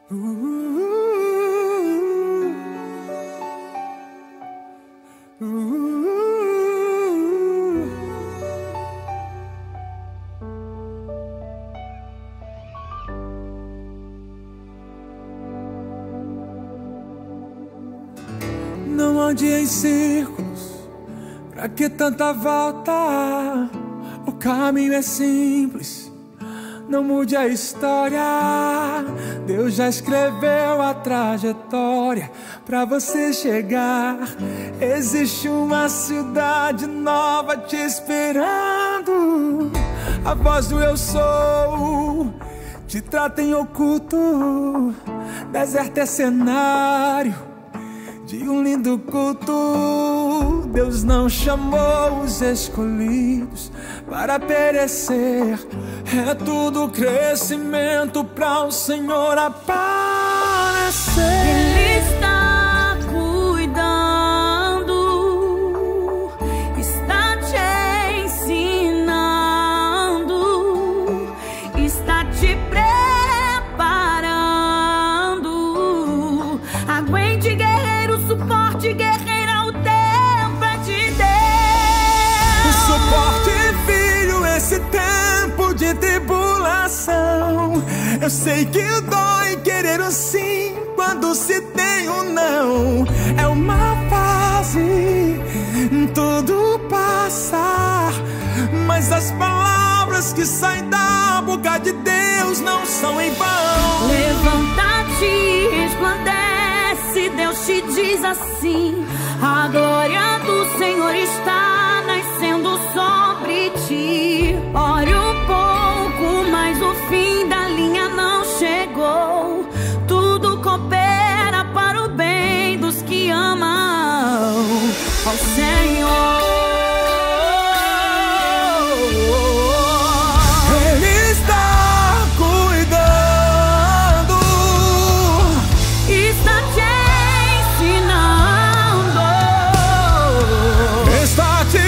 Não ande em círculos, pra que tanta volta? O caminho é simples, não mude a história. Deus já escreveu a trajetória pra você chegar. Existe uma cidade nova te esperando. A voz do eu sou te trata em oculto. Deserto é cenário de um lindo culto. Deus não chamou os escolhidos para perecer. É tudo crescimento para o Senhor aparecer. Ele está cuidando, está te ensinando, está te preparando. Aguente, guerreiro, suporte, guerreira, o tempo é de Deus. Suporte, filho, esse tempo de tribulação. Eu sei que dói querer o sim quando se tem o não. É uma fase, tudo passa, mas as palavras que saem da boca de Deus não são em vão. Levanta-te, resplandece, Deus te diz assim: a glória do Senhor está nascendo sobre ti. Ore um pouco, mas o fim da linha não chegou. Tudo coopera para o bem dos que amam ao Senhor. Ele está cuidando, Está te ensinando, está te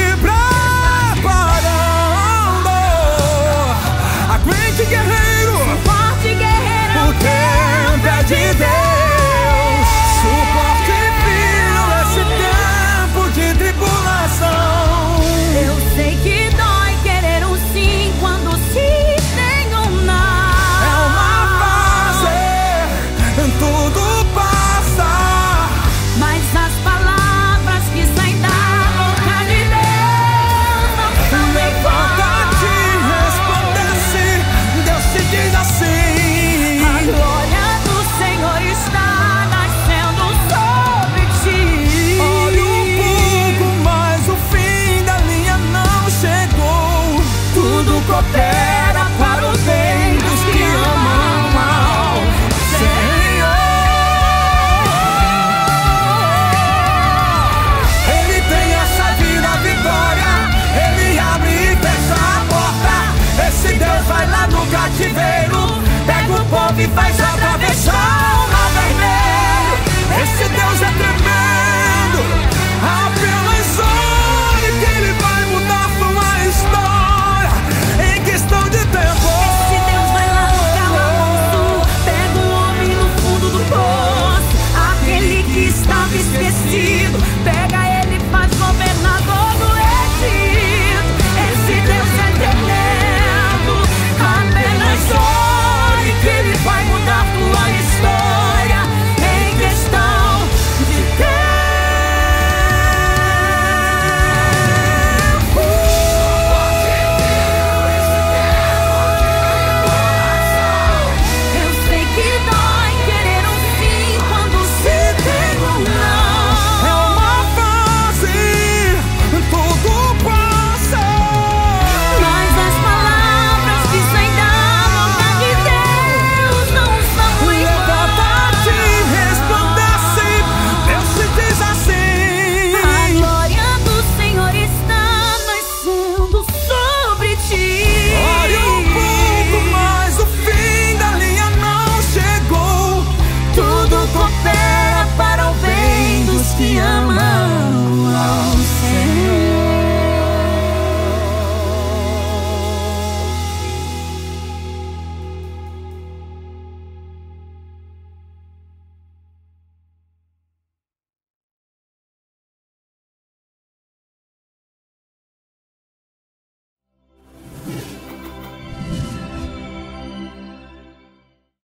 preparando. Aguente, guerreiro, forte guerreira, o tempo é de Deus. Suporte, filho, esse tempo de tribulação. eu sei que dói querer um sim quando se tem um não. É uma fase, tudo passa, Mas as palavras que saem da boca de Deus não são em levanta-te, resplandece. Deus te diz assim: A glória do Senhor está nascendo sobre ti. olhe um pouco, mas o fim da linha não chegou. Tudo coopera para o bem dos que amam ao Senhor. Ele tem a chave da vitória, ele abre e fecha a porta. Esse Deus vai lá no cativeiro, pega o povo e faz atravessar o mar vermelho. Esse Deus é tremendo.